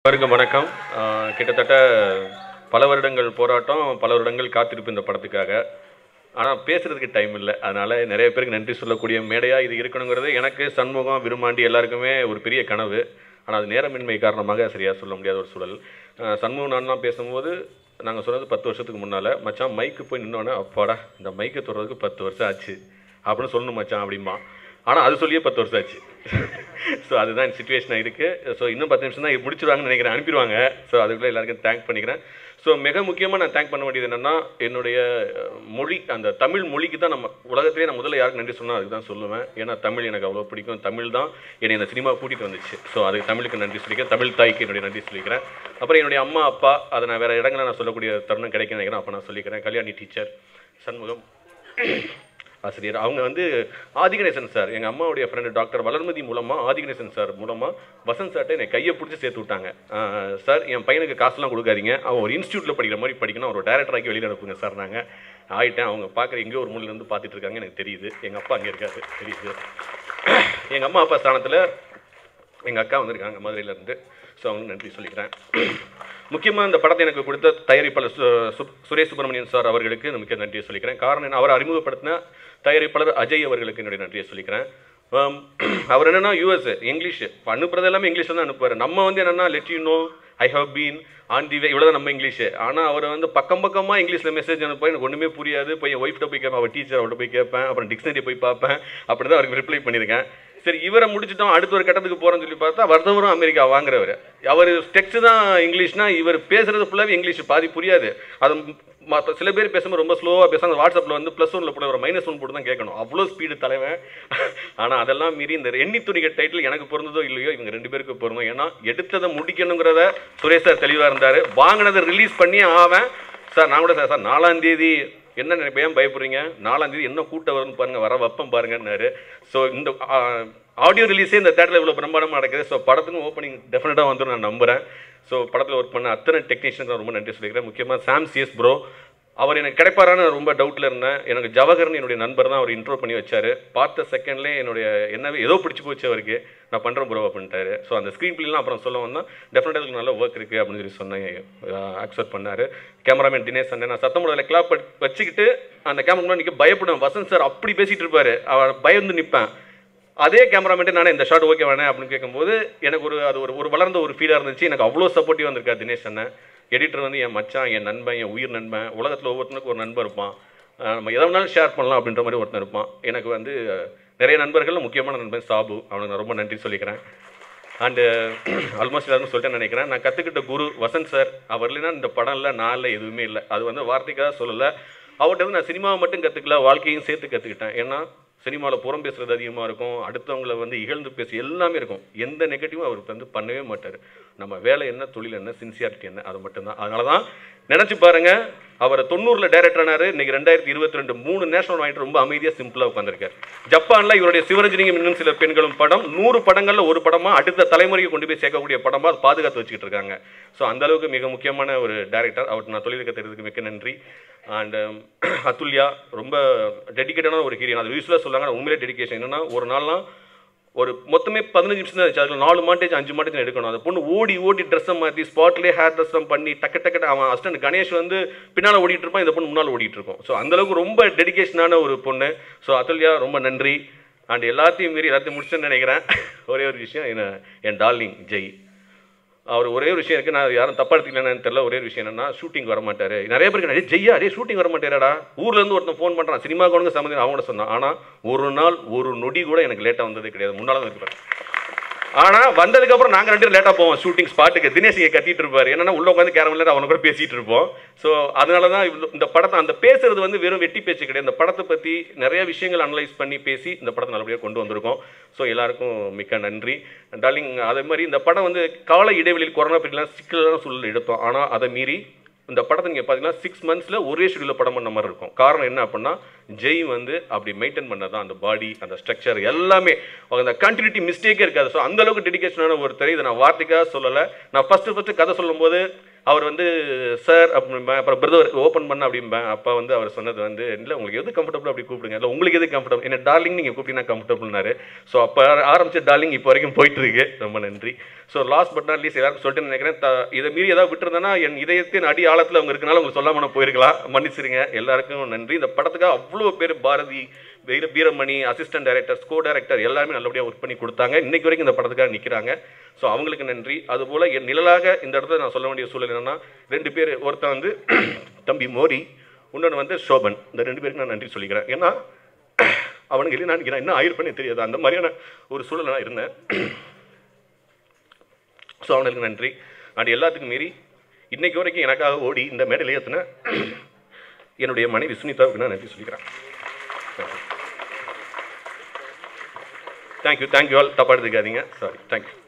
வணக்கம். கிட்டத்தட்ட பல வருடங்கள் போராட்டம், பல வருடங்கள் காத்திருப்பு இந்த படத்துக்காக. ஆனால் பேசுகிறதுக்கு டைம் இல்லை. அதனால் நிறைய பேருக்கு நன்றி சொல்லக்கூடிய மேடையாக இது இருக்கணுங்கிறது எனக்கு, சண்முகம், விருமாண்டி எல்லாருக்குமே ஒரு பெரிய கனவு. ஆனால் அது நேரமின்மை காரணமாக சரியாக சொல்ல முடியாத ஒரு சூழல். சண்முகம் நான்லாம் பேசும்போது நாங்கள் சொன்னது 10 வருஷத்துக்கு முன்னால், மச்சான் மைக்கு போய் நின்னோன்னே அப்பாடா இந்த மைக்கை தொடர்றதுக்கு 10 வருஷம் ஆச்சு அப்படின்னு சொல்லணும் மச்சான் அப்படிமா. ஆனால் அது சொல்லியே 10 வருஷம் ஆச்சு. ஸோ அதுதான் சிச்சுவேஷனாக இருக்குது. ஸோ இன்னும் 10 நிமிஷம் தான் முடிச்சிடுவாங்கன்னு நினைக்கிறேன், அனுப்பிடுவாங்க. ஸோ அதுக்குள்ளே எல்லாருக்கும் தேங்க் பண்ணிக்கிறேன். ஸோ மிக முக்கியமாக நான் தேங்க் பண்ண வேண்டியது என்னென்னா, என்னுடைய மொழி, அந்த தமிழ் மொழிக்கு தான் நம்ம உலகத்திலே நான் முதல்ல யாருக்கு நன்றி சொன்னால் அதுக்கு தான் சொல்லுவேன். ஏன்னா தமிழ் எனக்கு அவ்வளோ பிடிக்கும். தமிழ் தான் என்னை இந்த சினிமா கூட்டிகிட்டு வந்துச்சு. ஸோ அதுக்கு தமிழுக்கு நன்றி சொல்லிக்கிறேன். தமிழ் தாய்க்கு என்னுடைய நன்றி சொல்லிக்கிறேன். அப்புறம் என்னுடைய அம்மா அப்பா, அதை நான் வேறு இடங்களில் நான் சொல்லக்கூடிய தருணம் கிடைக்க நினைக்கிறேன். அப்போ நான் சொல்லிக்கிறேன். கல்யாணி டீச்சர், சண்முகம் ஆசிரியர், அவங்க வந்து ஆதிகணேசன் சார், எங்கள் அம்மாவுடைய ஃப்ரெண்டு டாக்டர் வளர்மதி மூலமாக, ஆதிகணேசன் சார் மூலமாக வசந்த் சார்ட்டை என்னை கையை பிடிச்சி சேர்த்து விட்டாங்க. சார் என் பையனுக்கு காசுலாம் கொடுக்காதீங்க, அவன் ஒரு இன்ஸ்டியூட்டில் படிக்கிற மாதிரி படிக்கணும், அவர் டேரக்டராக்கி வெளியில் அனுப்புங்க சார். நாங்கள் ஆகிட்டேன். அவங்க பார்க்குற எங்கேயோ ஒரு மூலையிலேருந்து பார்த்துட்டு இருக்காங்க, எனக்கு தெரியுது. எங்கள் அப்பா அங்கே இருக்காரு, தெரியுது. எங்கள் அம்மா அப்பா ஸ்தானத்தில் எங்கள் அக்கா வந்திருக்காங்க மதுரையிலேருந்து. ஸோ அவங்களுக்கு நன்றி சொல்லிக்கிறேன். முக்கியமாக இந்த படத்தை எனக்கு கொடுத்த தயாரிப்பாளர் சுரேஷ் சுப்பிரமணியன் சார் அவர்களுக்கு மிக்க நன்றியை சொல்லிக்கிறேன். காரணம் என்ன, அவர் அறிமுகப்படுத்தின தயாரிப்பாளர் அஜய் அவர்களுக்கு என்னுடைய நன்றியை சொல்லிக்கிறேன். அவர் என்னென்னா யூஎஸ் இங்கிலீஷ் அனுப்புறது எல்லாமே இங்கிலீஷில் தான் அனுப்புவார். நம்ம வந்து என்னென்னா let you know, I have been on the way, இவ்வளோ தான் நம்ம இங்கிலீஷு. ஆனால் அவர் வந்து பக்கமாக இங்கிலீஷில் மெசேஜ் அனுப்ப எனக்கு ஒன்றுமே புரியாது. போய் என் ஒய்ஃப்ட்ட போய் கேட்பேன், அவள் டீச்சர், அவள்கிட்ட போய் கேட்பேன், அப்புறம் டிக்ஷனரி போய் பார்ப்பேன். அப்படி தான் அவருக்கு ரிப்ளை பண்ணியிருக்கேன். சரி இவரை முடிச்சுட்டோம், அடுத்த ஒரு கட்டத்துக்கு போகிறோன்னு சொல்லி பார்த்தா வர்த்தவரும் அமெரிக்கா வாங்குறவர். அவர் டெக்ஸ்ட் தான் இங்கிலீஷ்னா, இவர் பேசுகிறது ஃபுல்லாகவே இங்கிலீஷ், பாதி புரியாது. அது சில பேர் பேசும்போது ரொம்ப ஸ்லோவாக பேசுவாங்க. வாட்ஸ்அப்பில் வந்து +1 போட்டு ஒரு -1 போட்டு தான் கேட்கணும், அவ்வளோ ஸ்பீடு தலைவன். ஆனால் அதெல்லாம் மீறி இந்த எண்ணி துணிக டைட்டில் எனக்கு பொருந்ததோ இல்லையோ, இவங்க 2 பேருக்கு பொருந்தும். ஏன்னா எடுத்ததை முடிக்கணுங்கிறத சுரேஷ் சார் தெளிவாக இருந்தார். வாங்கினதை ரிலீஸ் பண்ணி ஆவேன் சார். நான் கூட சார் 4ஆம் தேதி என்ன நினைப்பேன், பயப்படுறீங்க, 4ஆம் தேதி என்ன கூட்டம் வரும்னு பாருங்கள், வர வைப்பம் பாருங்கன்னாரு. ஸோ இந்த ஆடியோ ரிலீஸே இந்த தேட்டரில் இவ்வளோ பிரம்மாண்டமாக நடக்குது. ஸோ படத்துக்கு ஓப்பனிங் டெஃபினட்டாக வந்து நான் நம்புகிறேன். ஸோ படத்தில் ஒர்க் பண்ண அத்தனை டெக்னீஷியனுக்கு நான் ரொம்ப நன்றி சொல்லிக்கிறேன். முக்கியமாக சாம் சிஎஸ் ப்ரோ, அவர் எனக்கு கிடைப்பாரான்னு ரொம்ப டவுட்டில் இருந்தேன். எனக்கு ஜவஹர்னு என்னுடைய நண்பர் தான் அவர் இன்ட்ரோ பண்ணி வச்சார். பார்த்த செகண்ட்லேயே என்னுடைய என்னவே ஏதோ பிடிச்சி போச்சு அவருக்கு. நான் பண்ணுறேன் ப்ரோ அப்படின்ட்டாரு. ஸோ அந்த ஸ்க்ரீன் பிள்ளைலாம் அப்புறம் சொல்ல வந்தால் டெஃபினட்டாக நல்ல ஒர்க் இருக்குது அப்படின்னு சொல்லி சொன்னேன். அக்செப்ட் பண்ணார். கேமராமேன் தினேஷ் அண்ணன், நான் சத்தம் போடல கிளாப் வச்சுக்கிட்டு அந்த கேமரா நிற்க பயப்படுவேன். வசந்த் சார் அப்படி பேசிகிட்டு இருப்பார், அவர் பயந்து நிற்பேன். அதே கேமராமேன்ட்டு நானே இந்த ஷாட் ஓகே வேணே அப்படின்னு கேட்கும்போது எனக்கு அது ஒரு வளர்ந்த ஒரு ஃபீலாக இருந்துச்சு. எனக்கு அவ்வளோ சப்போர்ட்டிவ் வந்திருக்காரு தினேஷ் அண்ணன். எடிட்டர் வந்து என் மச்சான், என் நண்பன், என் உயிர் நண்பன். உலகத்தில் ஒவ்வொருத்தனுக்கும் ஒரு நண்பர் இருப்பான், நம்ம எதை வேணாலும் ஷேர் பண்ணலாம் அப்படின்ற மாதிரி ஒருத்தன் இருப்பான். எனக்கு வந்து நிறைய நண்பர்கள், முக்கியமான நண்பன் சாபு, அவனுக்கு நான் ரொம்ப நன்றி சொல்லிக்கிறேன். அண்டு ஆல்மோஸ்ட் எல்லாருமே சொல்லிட்டேன்னு நினைக்கிறேன். நான் கற்றுக்கிட்ட குரு வசந்த் சார். அவர் இல்லைன்னா இந்த படம் இல்லை, நான் இல்லை, எதுவுமே இல்லை. அது வந்து வார்த்தைக்காக சொல்லலை. அவர்கிட்ட வந்து நான் சினிமாவை மட்டும் கற்றுக்கல, வாழ்க்கையும் சேர்த்து கற்றுக்கிட்டேன். ஏன்னா சினிமாவில் புறம் பேசுகிறது அதிகமாக இருக்கும், அடுத்தவங்களை வந்து இகழ்ந்து பேசி எல்லாமே இருக்கும். எந்த நெகட்டிவும் அவருக்கு வந்து பண்ணவே மாட்டார். நம்ம வேலை என்ன, தொழில் என்ன, சின்சியாரிட்டி என்ன, அது மட்டும்தான். அதனால தான் நினச்சி பாருங்கள், அவர் 90ல் டைரக்டர் ஆனார். இன்றைக்கி 2022 3 நேஷனல் வாங்கிட்டு ரொம்ப அமைதியாக சிம்பிளாக உட்காந்துருக்கார். ஜப்பானில் இவருடைய சிவரஞ்சனியும் இன்னும் சில பெண்களும் படம் 100 படங்களில் ஒரு படமாக அடுத்த தலைமுறைக்கு கொண்டு போய் சேர்க்கக்கூடிய படமாக அது பாதுகாத்து வச்சுக்கிட்டு இருக்காங்க. ஸோ அந்தளவுக்கு மிக முக்கியமான ஒரு டைரக்டர். அவருக்கு நான் தொழில் கற்றுக்கிறதுக்கு மிக்க நன்றி. அண்ட் அதுல்யா ரொம்ப டெடிக்கேட்டான ஒரு ஹீரோயின். அது யூஸ்வலாக சொல்லுவாங்க, உண்மையிலே டெடிக்கேஷன். என்னென்னா ஒரு நாள்லாம் ஒரு மொத்தமே 15 நிமிஷம் தான் இருந்துச்சு. அதில் 4 மாண்டேஜ் 5 மாண்டேஜ் எடுக்கணும். அந்த பொண்ணு ஓடி ட்ரெஸ்ஸை மாற்றி ஸ்பாட்லேயே ஹேர் ட்ரெஸ்லாம் பண்ணி டக்கு அவன் அசிஸ்டன்ட் கணேஷ் வந்து பின்னால் ஓடிட்டு இருப்பான், இந்த பொண்ணு முன்னால் ஓடிட்டு இருக்கும். ஸோ அந்தளவுக்கு ரொம்ப டெடிக்கேஷனான ஒரு பொண்ணு. ஸோ அதுல்யா ரொம்ப நன்றி. அண்ட் எல்லாத்தையும் மீறி எல்லாத்தையும் முடிச்சுன்னு நினைக்கிறேன். ஒரே ஒரு விஷயம், என் டார்லிங் ஜெய், அவர் ஒரே ஒரு விஷயம் இருக்குது, நான் யாரும் தப்பாக எடுத்துக்கலன்னு தெரியல. ஒரே ஒரு விஷயம் என்னென்னா, ஷூட்டிங் வர மாட்டார். நிறைய பேருக்கு நிறைய ஜெய்யா அதே ஷூட்டிங் வர மாட்டேறாடா, ஊர்லேருந்து ஒருத்தன் ஃபோன் பண்ணுறான், சினிமா கொண்டு சம்மந்தம் அவங்கள சொன்னான். ஆனால் ஒரு நாள் ஒரு நொடி கூட எனக்கு லேட்டாக வந்தது கிடையாது. முன்னால் தான் இருக்கிறேன். ஆனால் வந்ததுக்கப்புறம் நாங்கள் 2 பேரும் லேட்டாக போவோம் ஷூட்டிங் ஸ்பாட்டுக்கு. தினேஷ் இங்கே கத்திட்டு இருப்பார், என்னென்னா உள்ளே உட்காந்து கேரமில் அவனை கூட பேசிகிட்டு இருப்போம். ஸோ அதனால தான் இந்த படத்தை, அந்த பேசுறது வந்து வெறும் வெட்டி பேச்சு கிடையாது. இந்த படத்தை பற்றி நிறைய விஷயங்கள் அனலைஸ் பண்ணி பேசி இந்த படத்தை நல்லபடியாக கொண்டு வந்திருக்கோம். ஸோ எல்லாருக்கும் மிக்க நன்றி டார்லிங். அதே மாதிரி இந்த படம் வந்து கால இடைவெளியில் கொரோனா பற்றிலாம் சிக்கலான சூழல் எடுத்தோம். ஆனால் அதை மீறி இந்த படத்தை நீங்கள் பார்த்தீங்கன்னா 6 மந்த்ஸில் ஒரே ஷெடியூலில் படம் பண்ண மாதிரி இருக்கும். காரணம் என்ன அப்படின்னா, ஜெய் வந்து அப்படி மெயின்டைன் பண்ண தான் அந்த பாடி, அந்த ஸ்ட்ரக்சர் எல்லாமே, அந்த கண்டினியூட்டி மிஸ்டேக்கே இருக்காது. ஸோ அந்தளவுக்கு டெடிக்கேஷனான ஒருத்தர். இதை நான் வார்த்தைக்காக சொல்லலை. நான் ஃபஸ்ட்டு கதை சொல்லும்போது அவர் வந்து சார் அப்படின்பேன், அப்புறம் பிரதர் ஓப்பன் பண்ண அப்படின்பேன். அப்போ வந்து அவர் சொன்னது வந்து இல்லை உங்களுக்கு எது கம்ஃபர்டபுள் அப்படி கூப்பிடுங்க, இல்லை உங்களுக்கு எது கம்ஃபர்டபுள், என்ன டார்லிங் நீங்கள் கூப்பிட்டீங்கன்னா கம்ஃபர்டபுள்னாரு. ஸோ அப்போ ஆரம்பிச்ச டார்லிங் இப்போ வரைக்கும் போயிட்டுருக்கு. ரொம்ப நன்றி. So last but not least எல்லாருக்கும் சொல்லிட்டு நினைக்கிறேன். இதை மீறி ஏதாவது விட்டுருந்தேன்னா என் இதயத்தின் அடி ஆழத்தில் அவங்க இருக்கனால உங்களுக்கு சொல்லாமல் நான் போயிருக்கலாம், மன்னிச்சிருங்க. எல்லாருக்கும் நன்றி. இந்த படத்துக்காக அவ்வளோ பேர் Bharathi, Veeramani, assistant director, co director எல்லாருமே நல்லபடியாக ஒர்க் பண்ணி கொடுத்தாங்க. இன்னைக்கு வரைக்கும் இந்த படத்துக்காக நிற்கிறாங்க. ஸோ அவங்களுக்கு நன்றி. அதுபோல் என் நிழலாக இந்த இடத்துல நான் சொல்ல வேண்டிய சூழல் என்னென்னா, 2 பேர், ஒருத்தன் வந்து தம்பி மோரி, இன்னொன்று வந்து சோபன். இந்த 2 பேருக்கு நான் நன்றி சொல்லிக்கிறேன். ஏன்னா அவனுக்கு இல்லை நான் என்ன ஆயிருப்பேன்னு தெரியாது, அந்த மாதிரியான ஒரு சூழல் நான் இருந்தேன். ஸோ அவனுக்கு நன்றி. அண்ட் எல்லாத்துக்கும் மீறி இன்னைக்கு வரைக்கும் எனக்காக ஓடி இந்த மேடையில் ஏற்றின என்னுடைய மனைவி சுனிதாவுக்கு நான் நன்றி சொல்லிக்கிறேன். Thank you all. தப்பாக எடுத்துக்காதீங்க. சாரி. தேங்க்யூ.